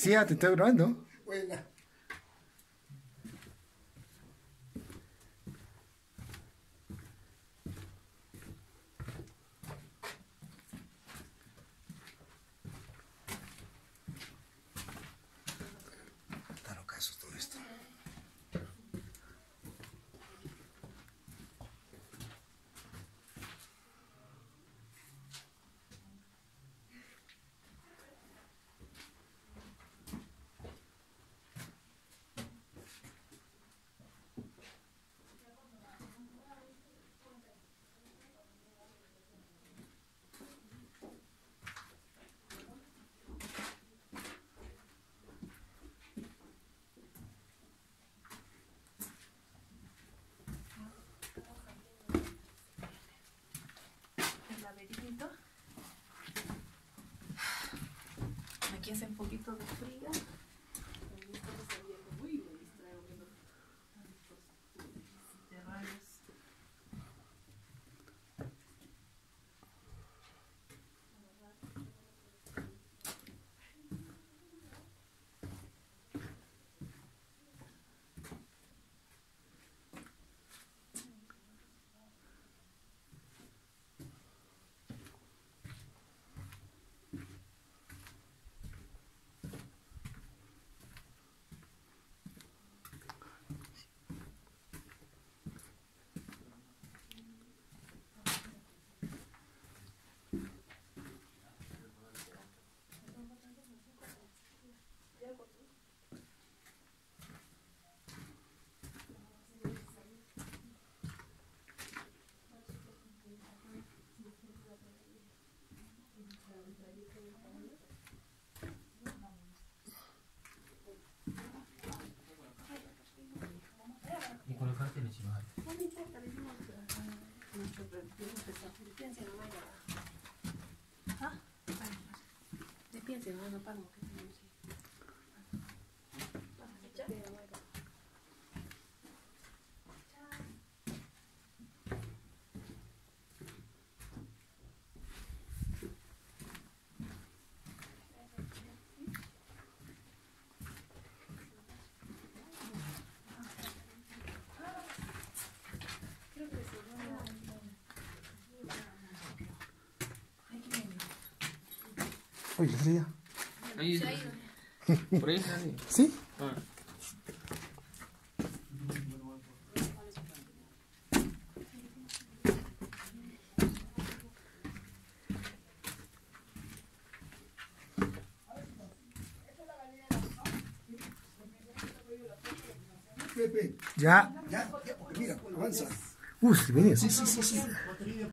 Sí, te estoy grabando. Buena. Claro, caso todo esto. Aquí hace un poquito de frío. Y colocarte en el chino. No me importa, le digo piensen nomás ya. ¿Ah? De piensen nomás, no pago. Oye, ¿qué sería? Ahí, por ahí, nadie. ¿Sí? Ah. Pepe, Ya. ya, porque mira, avanza. Sí, venía. Sí.